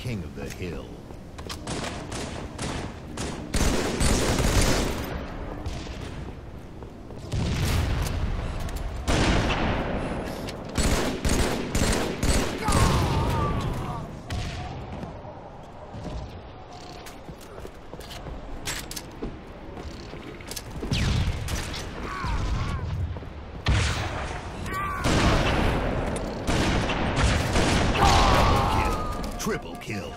king of the hill. Triple kill.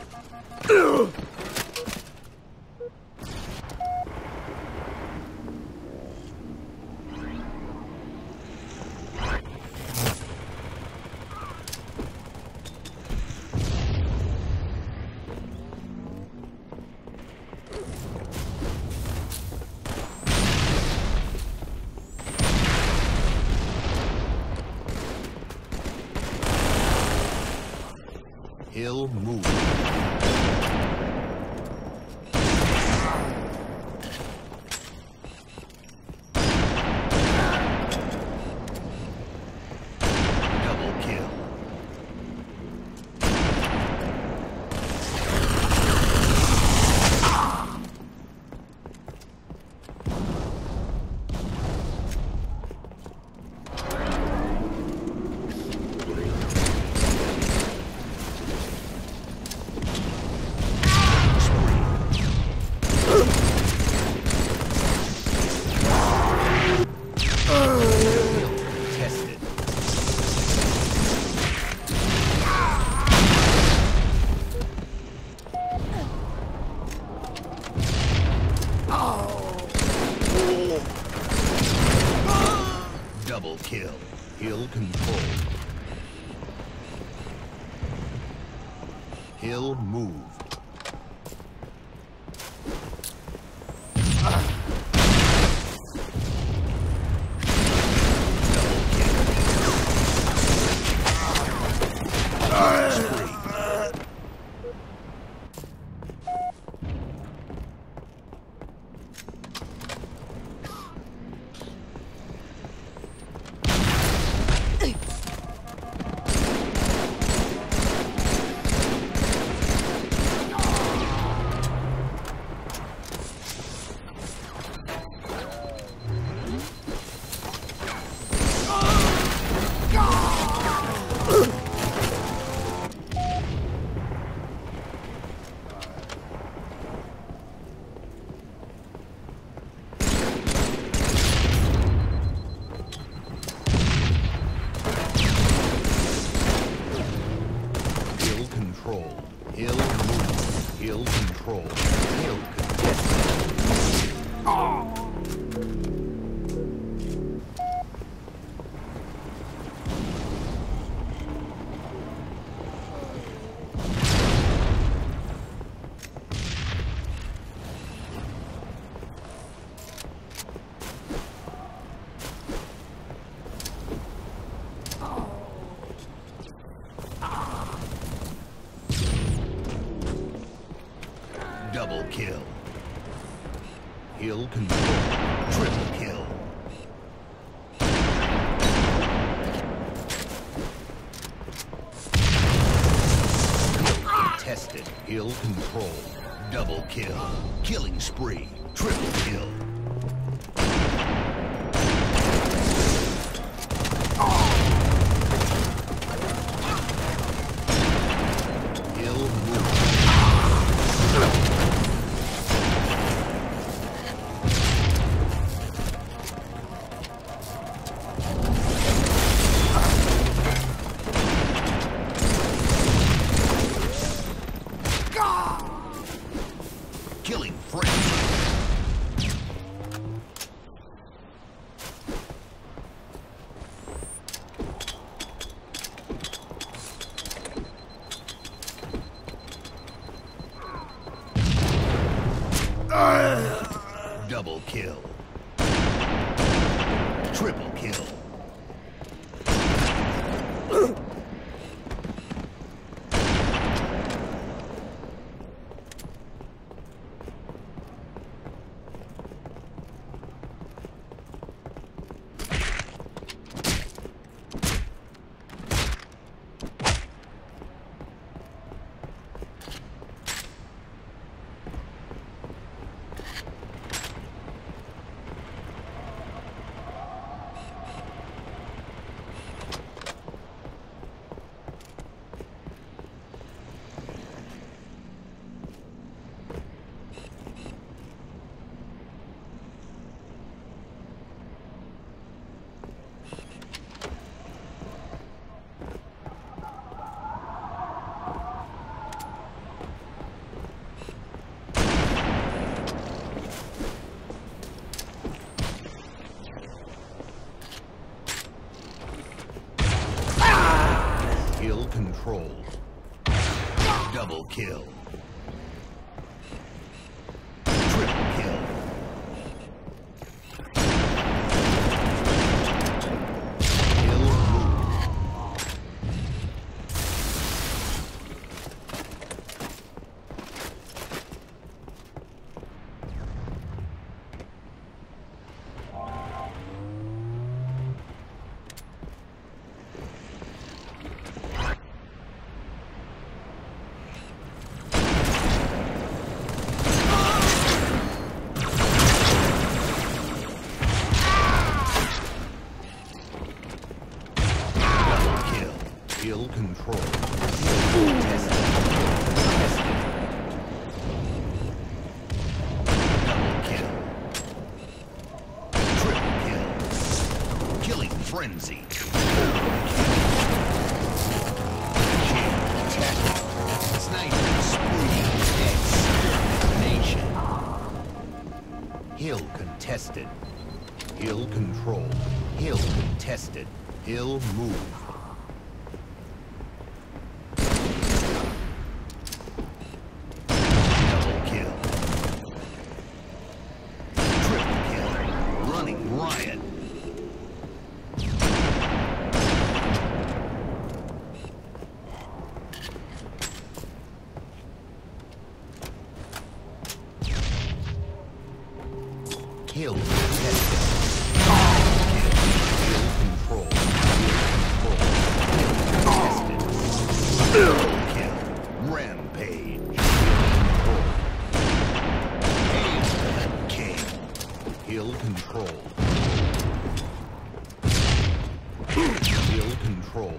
Hill move. Double kill. Double kill. Hill control. Hill move. Hill move. Hill control. Hill contested. Oh. Double kill. Hill control. Triple kill. Contested. Hill control. Double kill. Killing spree. Triple kill. Hill move. Killing friends. Double kill. Triple kill. Kill controlled. Double kill. Triple kill. Kill move. Kill control. Tested. Double kill. Triple kill. Killing frenzy. Killtac. Sniper spree. Extermination. Hill contested. Hill control. Hill contested. Hill move. Riot. Kill tested. Kill control. Kill kill. Rampage. Hail the king. Kill control. Kill control.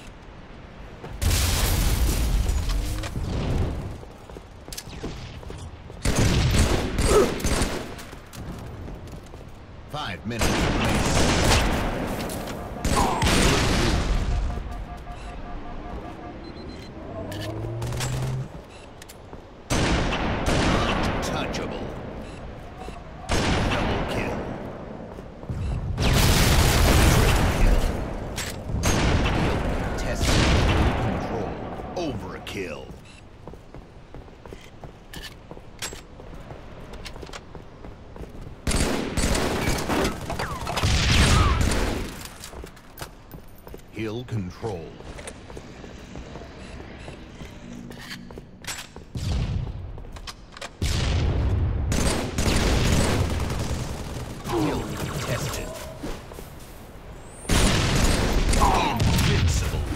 Five minutes remaining. Untouchable. Double kill. Overkill. Hill control. Hill contested. Invincible.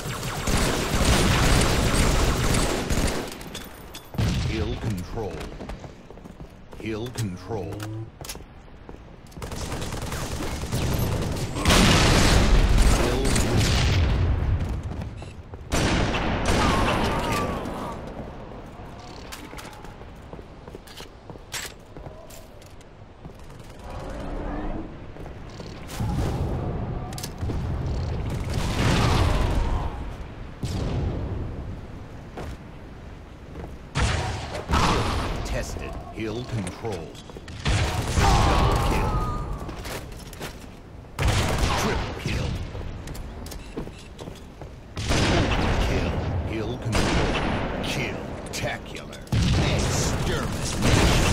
Hill control. Hill control. Hill move. Kill. Tested. Hill control. Double kill. Triple kill. Overkill. Hill control. Killtacular. Extermination.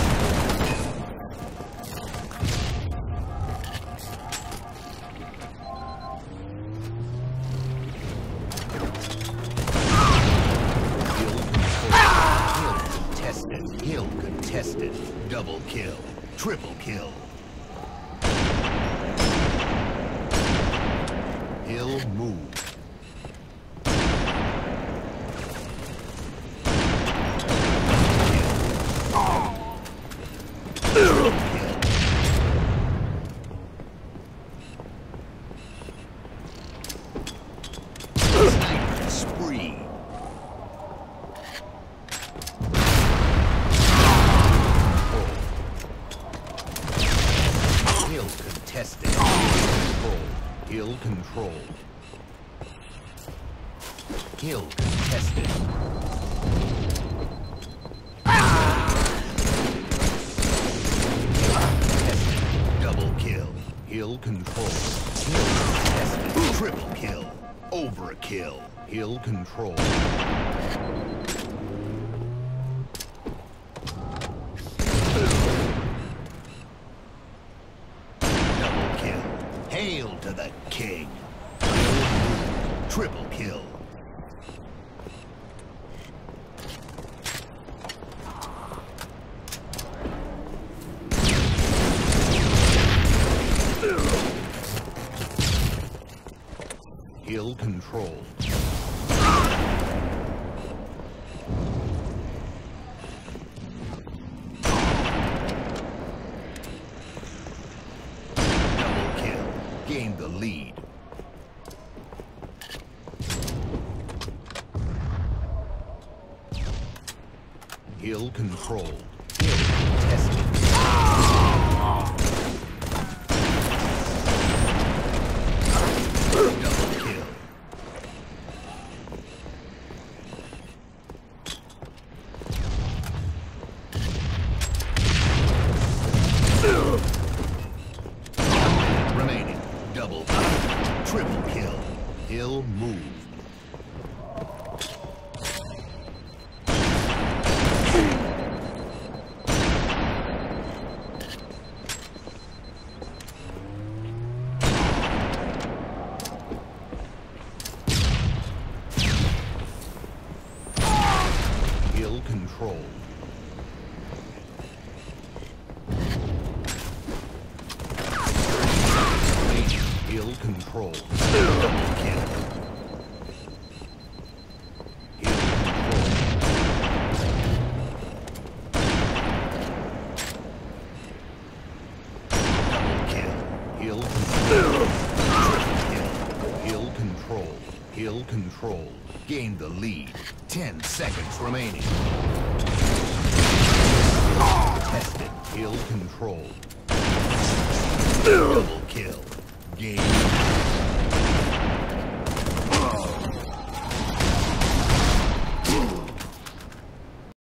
Hill contested. Double kill. Triple kill. Hill move. Kill. Sniper spree. Contested. Hill control. Hill contested. Double kill. Hill control. Hill contested. Triple kill. Overkill. Hill control. Double kill. Hail to the king. Triple kill. Hill control. Double kill. Gain the lead. Hill control. Hill tested. Double kill. Remaining. Double. Triple kill. Hill moved. Hill control. Hill control. Double kill. Hill control. Double kill. Hill control. Triple kill. Hill control. Hill control. Gain the lead. 10 seconds remaining. Tested. Hill control. Double kill. Game.